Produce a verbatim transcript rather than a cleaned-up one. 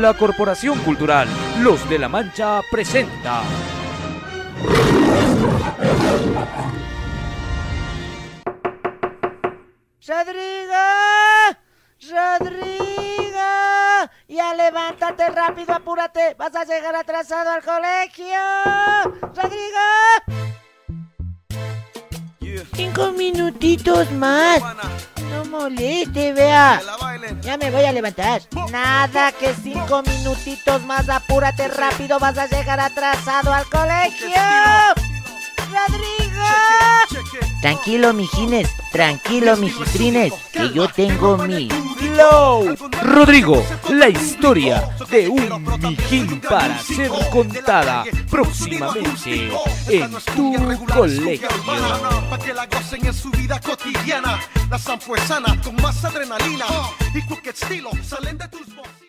La Corporación Cultural Los de la Mancha presenta. ¡Rodrigo! ¡Rodrigo! Ya levántate rápido, apúrate. Vas a llegar atrasado al colegio. ¡Rodrigo! Cinco minutitos más. No moleste, vea. Ya me voy a levantar. Nada que cinco minutitos más. Apúrate rápido. Vas a llegar atrasado al colegio. ¡Rodrigo! Tranquilo, mijines. Tranquilo, mijitrines. Que yo tengo mi flow. Rodrigo, la historia de un mijín para ser contada próximamente en tu colegio. Para que la gocen en su vida cotidiana. La zampuesana con más adrenalina y cualquier estilo salen de tus voces.